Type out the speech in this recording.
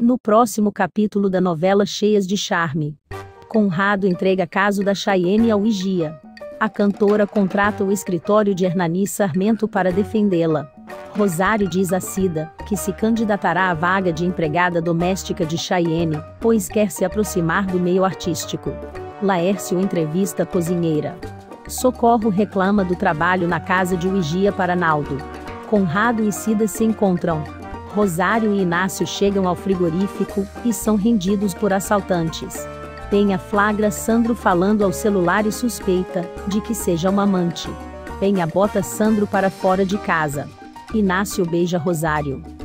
No próximo capítulo da novela Cheias de Charme, Conrado entrega caso da Chayenne ao Vigia. A cantora contrata o escritório de Hernani Sarmento para defendê-la. Rosário diz a Cida que se candidatará à vaga de empregada doméstica de Chayenne, pois quer se aproximar do meio artístico. Laércio entrevista a cozinheira. Socorro reclama do trabalho na casa de Vigia para Naldo. Conrado e Cida se encontram. Rosário e Inácio chegam ao frigorífico e são rendidos por assaltantes. Penha flagra Sandro falando ao celular e suspeita de que seja uma amante. Penha bota Sandro para fora de casa. Inácio beija Rosário.